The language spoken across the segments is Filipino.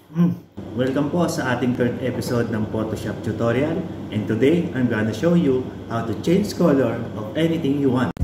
Welcome po sa ating third episode ng Photoshop tutorial, and today I'm gonna show you how to change color of anything you want.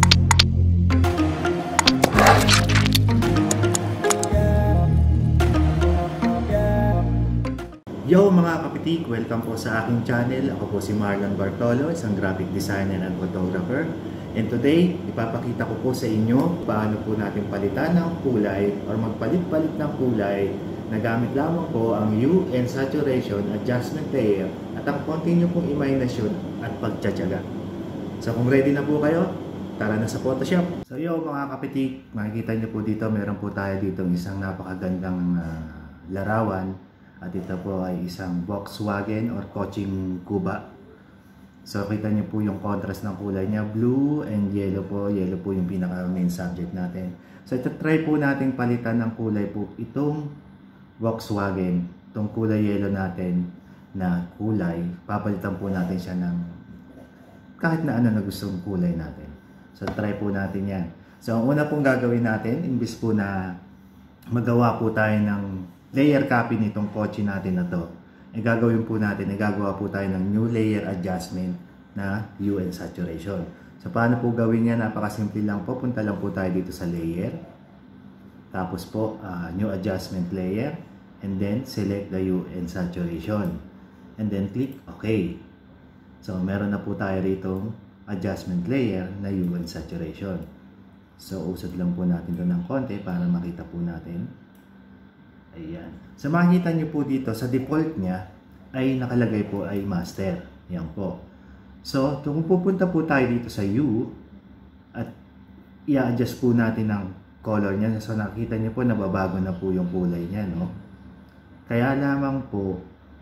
Yo mga kapitik! Welcome po sa aking channel. Ako po si Marlon Bartolo, isang graphic designer and photographer. And today, ipapakita ko po sa inyo paano po natin palitan ng kulay or magpalit-palit ng kulay na gamit lamang po ang hue and saturation adjustment layer at ang konti nyo pong imahinasyon at pagtsatsaga. So kung ready na po kayo, tara na sa Photoshop. So yo mga kapitik, makikita nyo po dito, meron po tayo dito isang napakagandang larawan. At ito po ay isang Volkswagen or Koching Kuba. So kita nyo po yung contrast ng kulay niya, blue and yellow po. Yellow po yung pinaka main subject natin. So ito try po natin palitan ng kulay po itong Volkswagen, itong kulay yellow natin na kulay. Papalitan po natin siya ng kahit na ano na gustong kulay natin. So try po natin yan. So ang una pong gagawin natin, imbis po na magawa po tayo ng layer copy nitong kotse natin na to, gagawin po natin, gagawa po tayo ng new layer adjustment na hue and saturation. So paano po gawin yan? Napakasimple lang po. Punta lang po tayo dito sa layer, tapos po new adjustment layer, and then select the hue and saturation, and then click OK. So meron na po tayo rito adjustment layer na hue and saturation. So usad lang po natin ito ng konti para makita po natin. Ayan. So makikita nyo po dito sa default niya ay nakalagay po ay master. Yan po. So kung pupunta po tayo dito sa hue at i-adjust po natin ang color niya. So nakita nyo po nababago na po yung kulay niya, no? Kaya lamang po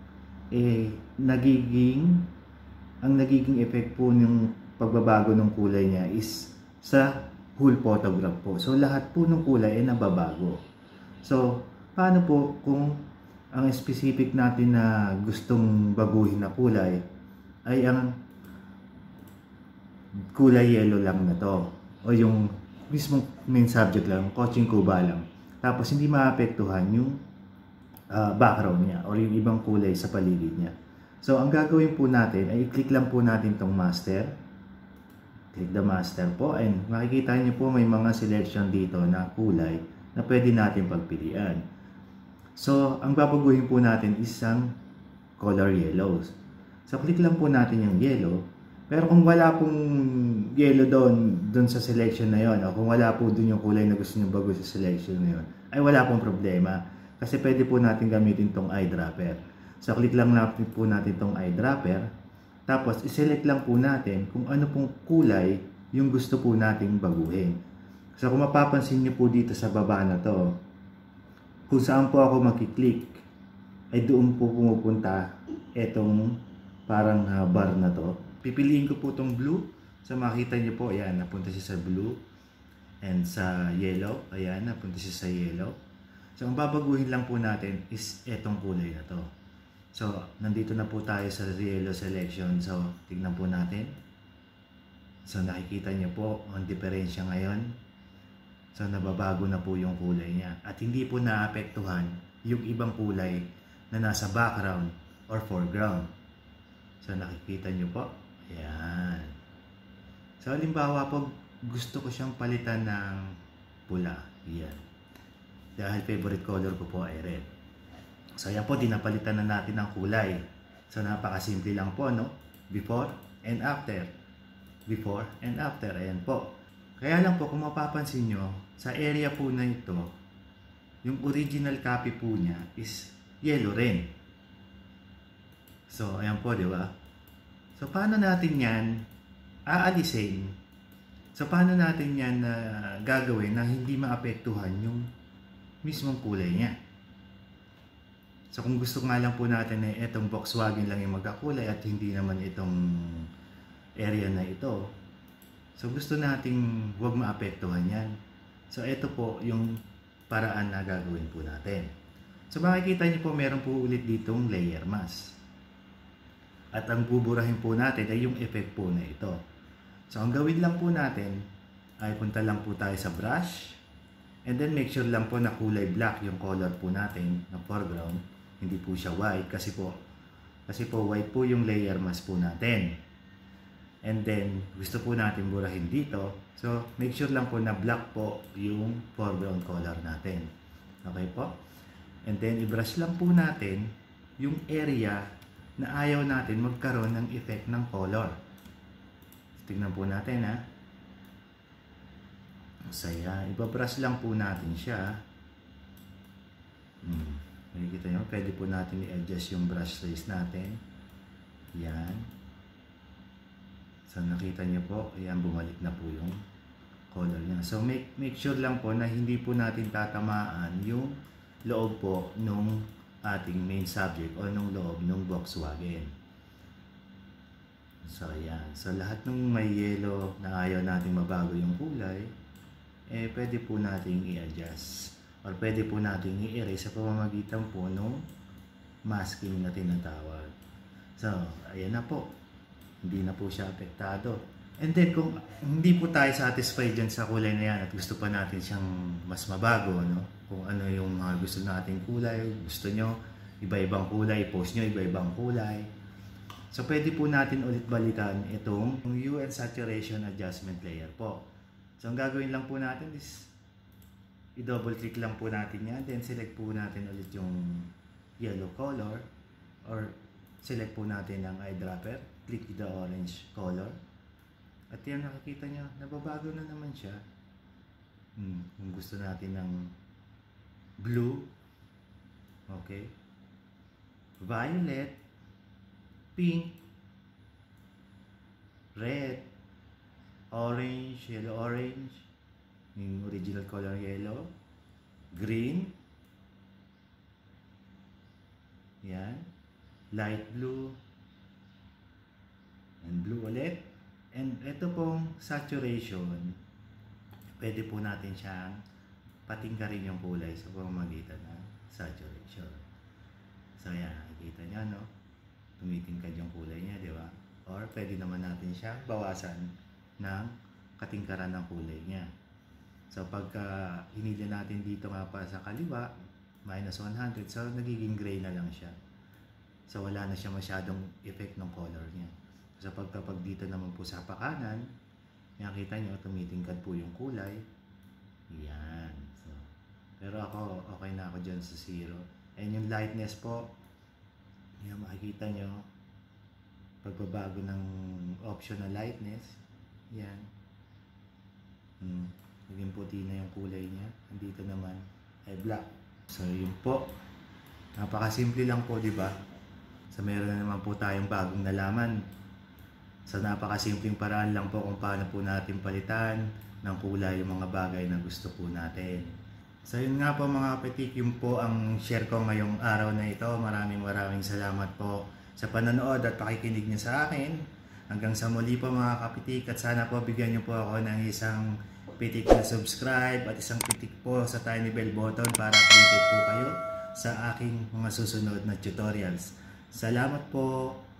ang nagiging effect po ng pagbabago ng kulay niya is sa whole photograph po. So lahat po ng kulay ay nababago. So paano po kung ang specific natin na gustong baguhin na kulay ay ang kulay yellow lang na to, o yung mismong main subject lang, Koching Kuba lang, tapos hindi maapektuhan yung background niya or yung ibang kulay sa paligid niya. So ang gagawin po natin ay i-click lang po natin tong master, click the master po, and makikita niyo po may mga selection dito na kulay na pwede natin pagpilian. So, ang babaguhin po natin is ang color yellows. So, click lang po natin yung yellow. Pero kung wala pong yellow doon sa selection na yon, o kung wala po doon yung kulay na gusto nyo bago sa selection na yon, ay wala pong problema. Kasi pwede po natin gamitin tong eyedropper. So, click lang po natin tong eyedropper. Tapos, iselect lang po natin kung ano pong kulay yung gusto po nating baguhin. So, kung mapapansin nyo po dito sa baba na to, kung saan po ako makiklik, ay doon po pumupunta itong parang bar na to. Pipiliin ko po itong blue. So makita nyo po, ayan, napunta siya sa blue. And sa yellow, ayan, napunta siya sa yellow. So ang babaguhin lang po natin is itong kulay na to. So nandito na po tayo sa yellow selection. So tignan po natin. So nakikita nyo po ang diferensya ngayon. So nababago na po yung kulay niya at hindi po naapektuhan yung ibang kulay na nasa background or foreground. So nakikita nyo po. Ayan. So halimbawa po gusto ko siyang palitan ng pula. Ayan. Dahil favorite color ko po ay red. So ayan po, dinapalitan na natin ng kulay. So napakasimple lang po, no? Before and after. Before and after. Ayan po. Kaya lang po, kung mapapansin nyo, sa area po na ito, yung original copy po niya is yellow rin. So, ayan po, di ba? So, paano natin yan aalisin? So, paano natin yan gagawin na hindi maapektuhan yung mismong kulay niya? So, kung gusto nga lang po natin na itong Volkswagen lang yung magkakulay at hindi naman itong area na ito, so gusto nating huwag maapektuhan yan. So ito po yung paraan na gagawin po natin. So makikita niyo po meron po ulit ditong layer mask. At ang buburahin po natin ay yung effect po na ito. So ang gawin lang po natin ay punta lang po tayo sa brush. And then make sure lang po na kulay black yung color po natin na foreground. hindi po siya white kasi po white po yung layer mask po natin. And then gusto po natin burahin dito, so make sure lang po na black po yung foreground color natin. Okay po? And then i-brush lang po natin yung area na ayaw natin magkaroon ng effect ng color. Tingnan po natin ha. So yan, ibabrush lang po natin siya. Makikita nyo, pwede po natin i-adjust yung brush size natin. Yan. So nakita nyo po, ayan, bumalik na po yung color niya. So make sure lang po na hindi po natin tatamaan yung loob po nung ating main subject o nung loob nung Volkswagen. So ayan. So lahat ng may yellow na ayaw natin mabago yung kulay, pwede po nating i-adjust or pwede po nating i-erase sa pamamagitan po ng masking na tinatawag. So, ayan na po. Hindi na po siya apektado. And then, kung hindi po tayo satisfied dyan sa kulay na yan at gusto pa natin siyang mas mabago, no? Kung ano yung gusto nating kulay, gusto nyo, iba-ibang kulay, post nyo, iba-ibang kulay. So, pwede po natin ulit balikan itong hue and saturation adjustment layer po. So, ang gagawin lang po natin is i-double click lang po natin yan. Then, select po natin ulit yung yellow color or select po natin ang eyedropper. Click the orange color. At yan, nakikita nyo, nababago na naman siya. Kung gusto natin ng blue, okay, violet, pink, red, orange, yellow orange, yung original color yellow, green, yan, light blue, and blue ulit. And ito pong saturation, pwede po natin siyang patingkarin yung kulay sa pamamagitan ng saturation. So yan, nakikita nyo, no? Tumitingkad yung kulay niya, di ba? Or pwede naman natin siyang bawasan ng katingkaran ng kulay niya. So pagka hinila natin dito nga pa sa kaliwa, minus 100, so nagiging gray na lang siya. So wala na siya masyadong effect ng color niya. So pag dito naman po sa pakanan, nakita nyo, tumitingkad po yung kulay. Yan. So, pero ako, okay na ako dyan sa 0. And yung lightness po, yan, makikita nyo, pagbabago ng option na lightness, yan. Naging puti na yung kulay niya. Andito naman ay black. So yun po. Napakasimple lang po, di ba? So meron na naman po tayong bagong nalaman. So napakasimpleng paraan lang po kung paano po natin palitan ng kulay yung mga bagay na gusto po natin. So yun nga po mga kapitik, yun po ang share ko ngayong araw na ito. Maraming salamat po sa panonood at pakikinig niyo sa akin. Hanggang sa muli po mga kapitik, at sana po bigyan niyo po ako ng isang pitik na subscribe at isang pitik po sa tiny bell button para updated po kayo sa aking mga susunod na tutorials. Salamat po!